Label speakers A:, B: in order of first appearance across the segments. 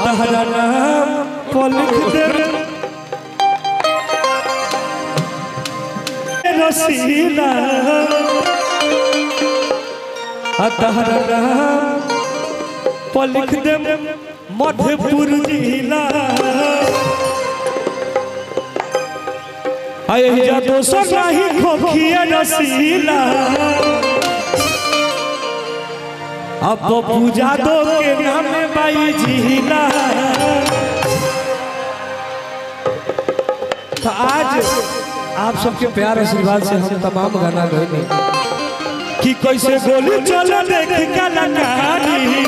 A: तहरा नाम को लिख दे रसीला तहरा नाम को लिख दे मधुपुर जिला जा दोसर नहीं खोखिया रसीला अब पूजा दो के नाम बाई जिला। तो आज आप सबके प्यार आशीर्वाद से हम तमाम गाना गाएंगे कि कैसे गोली चलो देख कलाकारी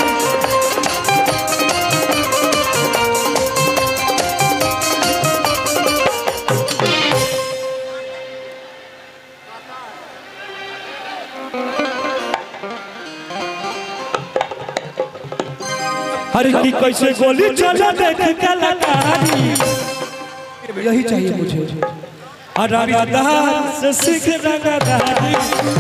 A: हर की कैसे गोली चलो देख कलाकारी यही चाहिए मुझे रंगदार से सीख रंगदारी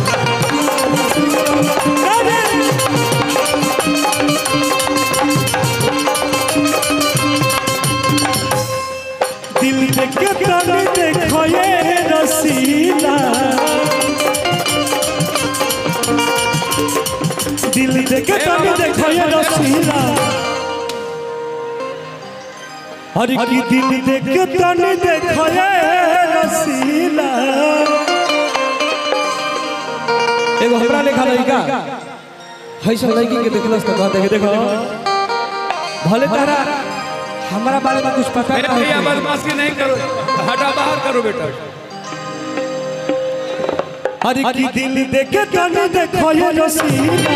A: दिल देख तन देखो ये रसीला दिल देख तन देखो ये रसीला हर की दिल देख तन देखो ये रसीला। एगो हमरा लेखा लड़का है सब लड़की के देखलस तो कहते देखो भले तारा हमारा बारे में कुछ पता नहीं है
B: बदमाशी नहीं करो हटा बाहर करो बेटा।
A: हर की दिल देख तन देखो ये रसीला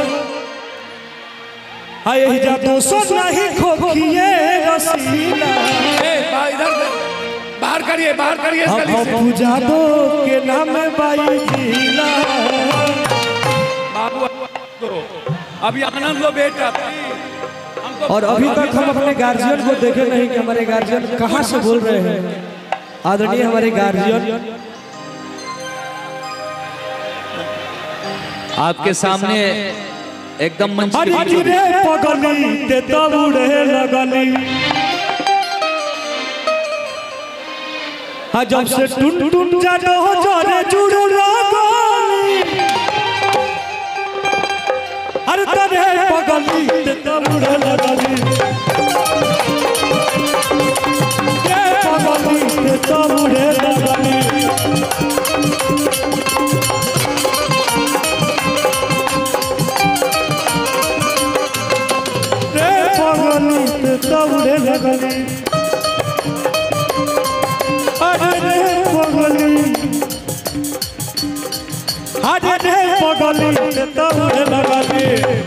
A: आए जा दोसर नहीं खोखिए रसीला
B: इधर बाहर करिए
A: हम पूजा दो के नाम बाई जिला।
B: बाबू अभी आनंद लो बेटा।
A: और अभी तक हम अपने गार्जियन को देखे नहीं कि हमारे गार्जियन कहाँ से बोल रहे हैं। आदरणीय हमारे गार्जियन
B: आपके सामने एकदम मंच
A: रे पगली ते तबुड़े लगली जब से टूट टूट जानो जोरे जुड़ लगली अरे तरे पगली ते तबुड़े लगली ये पगली ते तबुड़े लगली दौड़े लगली अरे पगली अरे पगली दौड़े लगली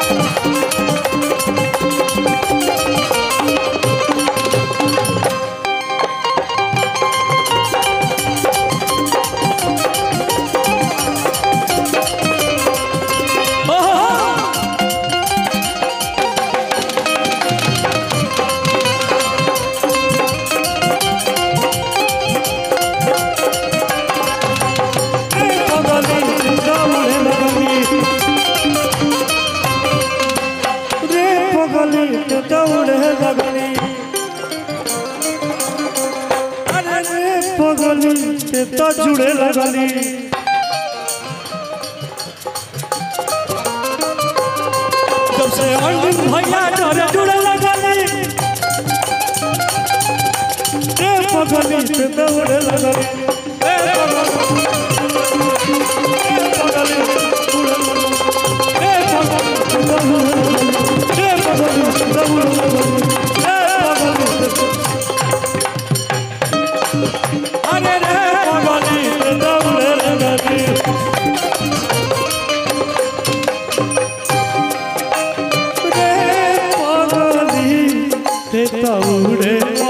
A: दौड़े लगली अरे पगली तो जुड़े लगली जब से अंतिम भैया डरे जुड़े लगली पगली दौड़े लगली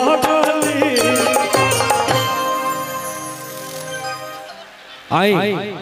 A: आई